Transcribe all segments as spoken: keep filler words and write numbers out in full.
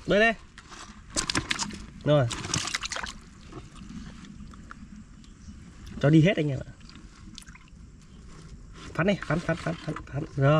Bơi đây. Rồi. Cho đi hết anh em ạ. Phắn đi, phắn phắn phắn phắn phắn. Rồi.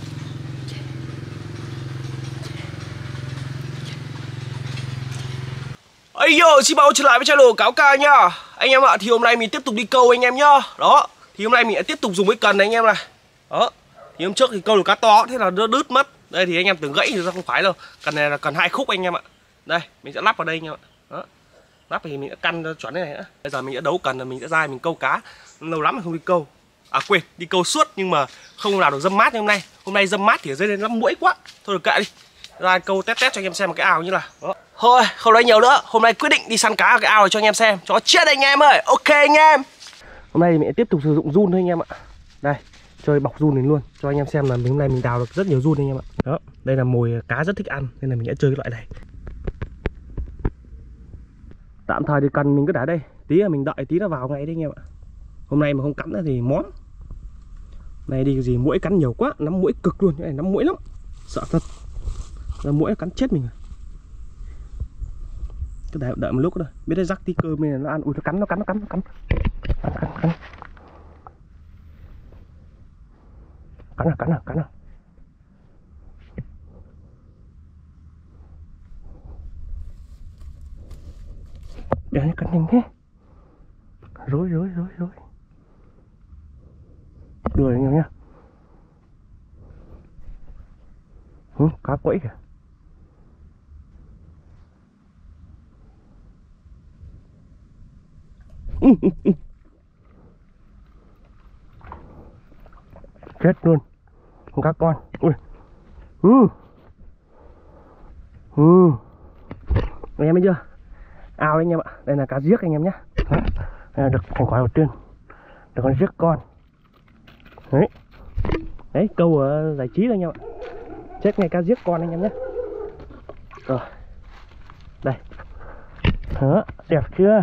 Ây yo, xin báo trở lại với channel Cáo Ca nhá. Anh em ạ, thì hôm nay mình tiếp tục đi câu anh em nhá. Đó, thì hôm nay mình sẽ tiếp tục dùng cái cần này anh em này. Đó, thì hôm trước thì câu được cá to, thế là nó đứt mất. Đây thì anh em tưởng gãy thì ra không phải đâu. Cần này là cần hai khúc anh em ạ. Đây, mình sẽ lắp vào đây anh em ạ. Đó, lắp thì mình sẽ căn cho chuẩn thế này nữa. Bây giờ mình sẽ đấu cần là mình sẽ ra mình câu cá. Lâu lắm mà không đi câu. À quên, đi câu suốt nhưng mà không nào được dâm mát như hôm nay. Hôm nay dâm mát thì ở dưới đây nó muỗi quá. Thôi được kệ đi. Ra câu test test cho anh em xem một cái ao như là. Đó. Thôi, không nói nhiều nữa. Hôm nay quyết định đi săn cá ở cái ao này cho anh em xem. Cho chết anh em ơi. Ok anh em. Hôm nay mình sẽ tiếp tục sử dụng run thôi anh em ạ. Đây, chơi bọc run này luôn cho anh em xem là mình hôm nay mình đào được rất nhiều run anh em ạ. Đó, đây là mồi cá rất thích ăn nên là mình sẽ chơi cái loại này. Tạm thời thì cần mình cứ để đây, tí là mình đợi tí nó vào ngay đấy anh em ạ. Hôm nay mà không cắn nữa thì món. Này đi cái gì muỗi cắn nhiều quá, nắm muỗi cực luôn, cái này nắm muỗi lắm. Sợ thật. Là muỗi cắn chết mình rồi. Cứ đợi, đợi một lúc thôi, biết đấy rắc tí cơm này nó ăn, ui nó cắn nó cắn nó cắn nó cắn. Cắn cắn cắn. Cắn à cắn à cắn à. Để nó cắn nhanh thế. Rối rối rối rối. Đuổi anh em nhá. Ừ, cá quẫy kìa. Ừ, ừ, ừ. Chết luôn. Con cá con. Ui. Ừ. Ừ. Anh em thấy chưa? Ao đấy anh em ạ. Đây là cá giếc anh em nhé. Đây là được thành quả đầu tiên. Được con giếc con. Đấy. Đấy, câu ở giải trí thôi anh em ạ. Chết ngay cá giếc con anh em nhé. Rồi. Đây. Đó, đẹp chưa?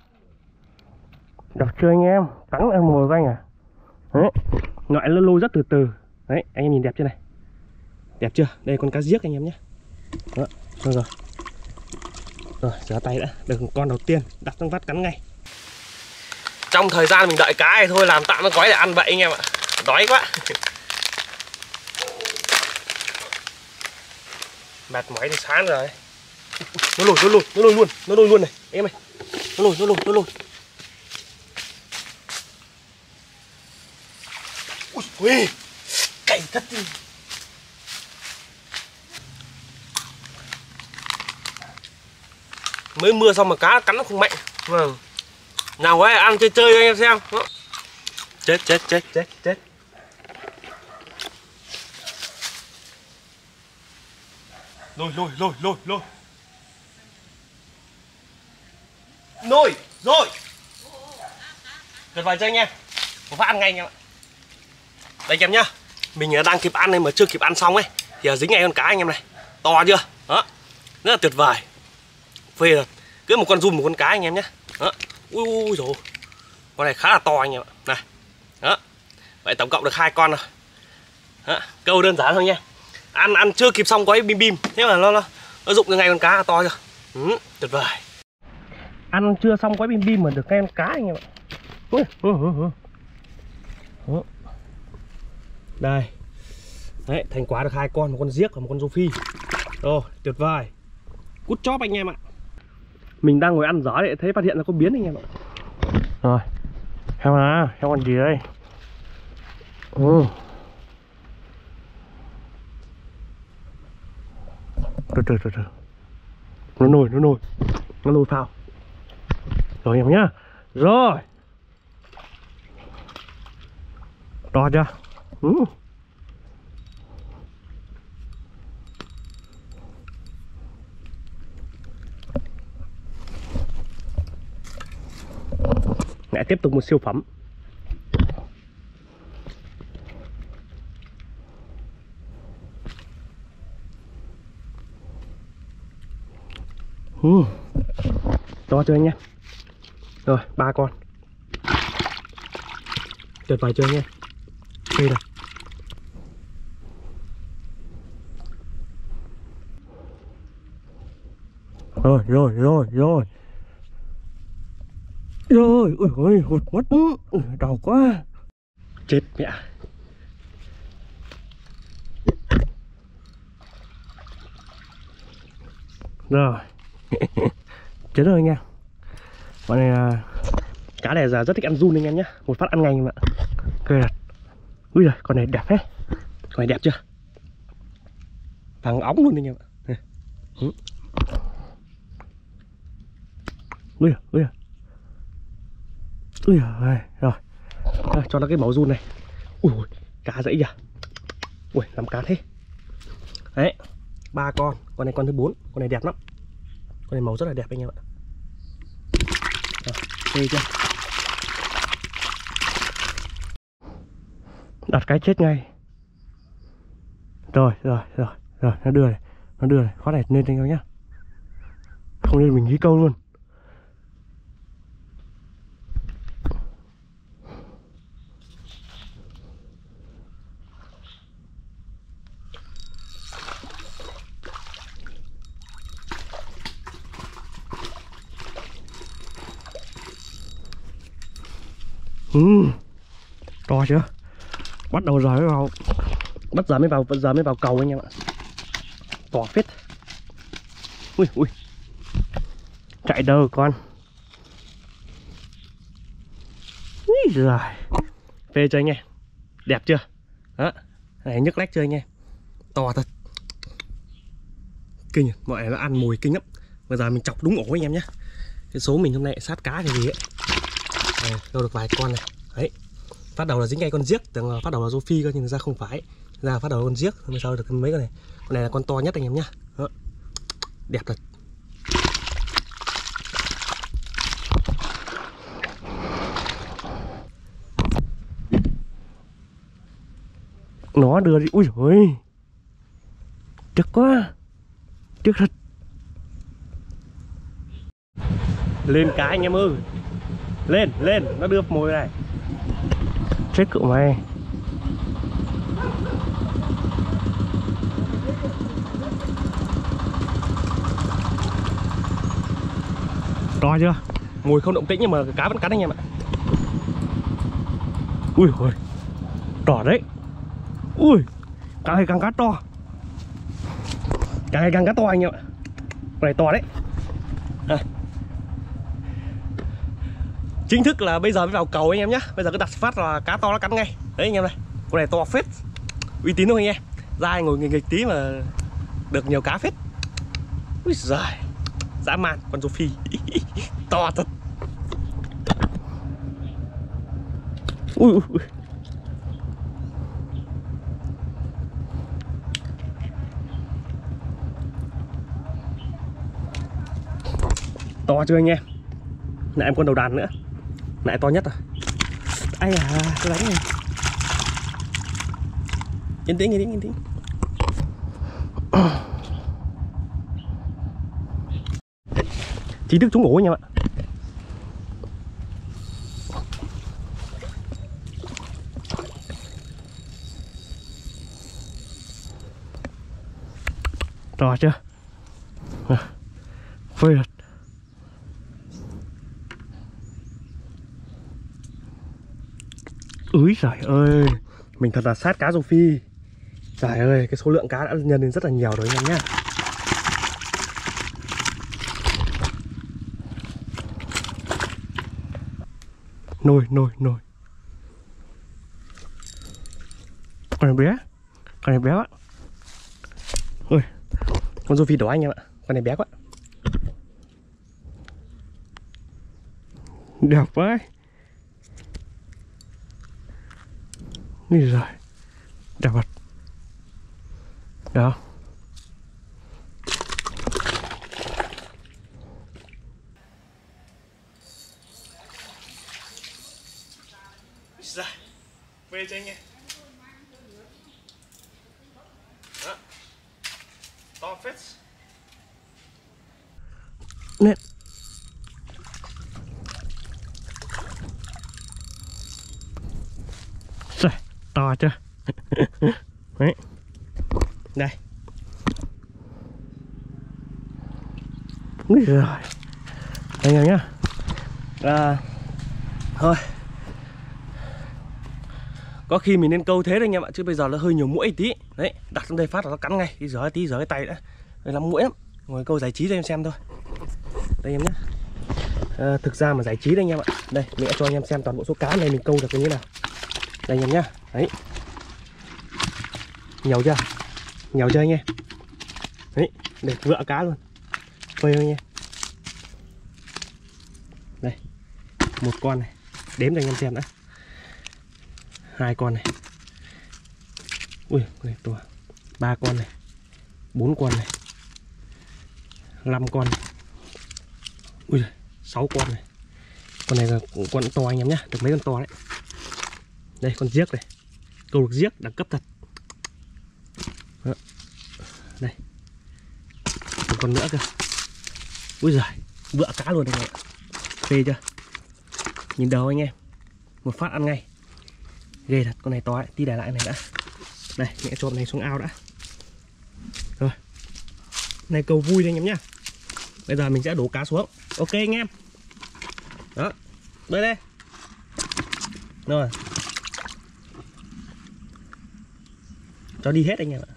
Đẹp chưa anh em? Cắn ăn mồi của anh à? Đấy. Loại nó lôi rất từ từ. Đấy, anh em nhìn đẹp chưa này? Đẹp chưa? Đây con cá giếc anh em nhé. Đó, rồi rồi. Rồi, rửa tay đã. Được con đầu tiên, đặt trong vắt cắn ngay. Trong thời gian mình đợi cá này thôi làm tạm cái gói để ăn vậy anh em ạ. Đói quá. Mệt mỏi thì sáng rồi. Nó lùi, nó lùi, nó lùi luôn, nó lùi luôn này, em ơi. Nó lùi, nó lùi, nó lùi. Ui, ui. Cày thật đi. Mới mưa xong mà cá cắn nó không mạnh. Vâng. Nào quay ăn chơi chơi cho anh em xem. Đó. Chết chết chết chết chết. Lôi lôi lôi lôi lôi. Nồi rồi. Tuyệt vời cho anh em. Một phát ăn ngay anh em ạ. Đây anh em nhá. Mình đang kịp ăn này mà chưa kịp ăn xong ấy thì dính ngay con cá anh em này. To chưa? Đó. Rất là tuyệt vời. Phê rồi. Cứ một con zoom một con cá anh em nhé. Đó. Ui ui rồi. Con này khá là to anh em ạ. Này. Đó. Vậy tổng cộng được hai con rồi. Đó. Câu đơn giản thôi nha. Ăn ăn chưa kịp xong có cái bim bim. Thế mà nó nó, nó dụng được ngay con cá là to chưa. Ừ, tuyệt vời. Ăn chưa xong có bim bim mà được ngay con cá anh em ạ. Ui, ui, ui, ui. Đó. Đây. Đấy, thành quả được hai con, một con giếc và một con rô phi. Rồi, tuyệt vời. Cút chóp anh em ạ. Mình đang ngồi ăn gió để thấy phát hiện ra có biến anh em ạ. Rồi. Heo à, heo con gì đây? Ừ. Từ từ từ từ. Nó nổi, nó nổi. Nó nổi phao. Rồi em nhá. Rồi. To chưa? Ừ. Lại tiếp tục một siêu phẩm. Ừ. To chưa anh em? Rồi, ba con. Tuyệt vời chưa anh em? Đây rồi. Rồi rồi rồi rồi. Rồi, ui ôi, hụt mất. Ui, đau quá. Chết mẹ. Rồi. Chết rồi anh em. Con này là cá này giờ rất thích ăn run anh em nhé. Một phát ăn ngay mà. Cười đặt. Ui giời, con này đẹp hết. Con này đẹp chưa? Vàng óng luôn anh em ạ. Ừ. Ui giời, ui giời. Ui giời, rồi. Rồi, cho nó cái máu run này. Ui, ui, cá dãy kìa. Ui, làm cá thế. Đấy, ba con. Con này con thứ bốn. Con này đẹp lắm. Con này màu rất là đẹp anh em ạ. Rồi, phê chưa? Đặt cái chết ngay. Rồi, rồi, rồi, rồi, nó đưa này. Nó đưa này, phát này lên cho anh em nhá. Không nên mình ghi câu luôn. Ừ, to chưa? Bắt đầu giờ mới vào, bắt giờ mới vào, bắt giờ mới vào cầu anh em ạ. To phết. Ui ui, chạy đâu con. Úi giời, phê cho anh em, đẹp chưa? Đó, này nhức lách chưa anh em? To thật, kinh, mọi người nó ăn mùi kinh lắm. Bây giờ mình chọc đúng ổ anh em nhé. Cái số mình hôm nay sát cá cái gì ấy. Đây, đâu được vài con này. Đấy, phát đầu là dính ngay con giếc, tưởng là phát đầu là rô phi cơ, nhưng ra không phải, ra phát đầu là con giếc. Hôm sau được mấy con này. Con này là con to nhất anh em nhá. Đó, đẹp thật. Nó đưa đi, ui ôi, chắc quá, chắc thật. Lên cá anh em ơi, lên lên, nó đưa mồi này. Chết cậu mày. To chưa? Mồi không động tĩnh nhưng mà cá vẫn cắn anh em ạ. Ui ôi, to đấy. Ui, càng ngày càng cá to, càng ngày càng cá to anh em ạ. Con này to đấy. À, chính thức là bây giờ mới vào cầu anh em nhá. Bây giờ cứ đặt phát là cá to nó cắn ngay. Đấy anh em này, con này to phết, uy tín không anh em? Ra ngồi nghịch nghịch tí mà được nhiều cá phết. Úi giời, dã man, con rô phi to thật. Ui, ui, ui. To chưa anh em? Lại em con đầu đàn nữa. Lại to nhất à? Ai à, cái đánh này. Yên tĩnh, yên tĩnh, yên tĩnh. Chính thức trúng ổ anh em ạ. To chưa? Phê thật. Úi giời ơi, mình thật là sát cá rô phi. Trời ơi, cái số lượng cá đã nhân lên rất là nhiều rồi anh em nhá. Nồi, nồi, nồi. Con này bé, con này bé quá. Ôi, con rô phi đỏ anh em ạ. Con này bé quá. Đẹp quá. Ui giời, đẹp vật. Đó. Rồi, về cho anh em. Đó. To phết. Nè. Rồi, to chưa? Đấy. Đây. Ui rồi. Đây anh em nhá. À, thôi. Có khi mình nên câu thế đấy anh em ạ, chứ bây giờ nó hơi nhiều muỗi tí. Đấy, đặt xuống đây phát là nó cắn ngay. Đi rửa tí, rửa cái tay đã. Đây là muỗi lắm. Ngồi câu giải trí cho em xem thôi. Đây em nhá. À, thực ra mà giải trí đây anh em ạ. Đây, mình sẽ cho anh em xem toàn bộ số cá này mình câu được như thế nào. Đây anh em nhá. Đấy. Nhiều chưa? Nhiều chưa anh em? Đấy, để vựa cá luôn. Phơi anh em. Đây. Một con này. Đếm cho anh em xem đã. Hai con này. Ui, con này to. Ba con này. Bốn con này. Năm con này. Ui giời, sáu con này. Con này là con to anh em nhá, được mấy con to đấy. Đây con giếc này. Câu được giếc đẳng cấp thật. Đó. Đây. Một con nữa cơ. Ui giời, vựa cá luôn anh em ạ. Phê chưa? Nhìn đầu anh em. Một phát ăn ngay. Ghê thật, con này to ấy, tí để lại này đã. Đây, mẹ trộn này xuống ao đã. Rồi. Này câu vui đây anh em nhá. Bây giờ mình sẽ đổ cá xuống. Ok anh em. Đó. Bơi đây. Rồi. Cho đi hết anh em ạ.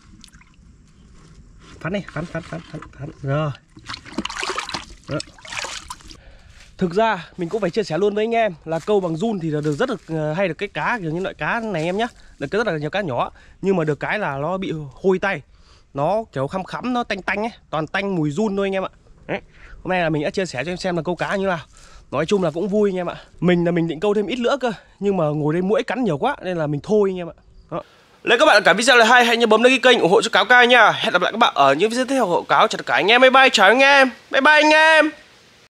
Phắn đi, phắn phắn phắn phắn phắn. Rồi. Đó. Thực ra mình cũng phải chia sẻ luôn với anh em là câu bằng giun thì là được rất được hay được cái cá kiểu như loại cá này em nhá. Được rất là nhiều cá nhỏ, nhưng mà được cái là nó bị hôi tay. Nó kiểu khăm khắm, nó tanh tanh ấy, toàn tanh mùi giun thôi anh em ạ. Đấy. Hôm nay là mình đã chia sẻ cho em xem là câu cá như nào. Nói chung là cũng vui anh em ạ. Mình là mình định câu thêm ít nữa cơ, nhưng mà ngồi đây muỗi cắn nhiều quá nên là mình thôi anh em ạ. Đó. Nếu các bạn cả video này hay, hãy nhớ bấm đăng ký kênh ủng hộ cho Cáo Ca nha. Hẹn gặp lại các bạn ở những video tiếp theo của Cáo. Chào tất cả anh em, bye bye, chào anh em, bye bye anh em.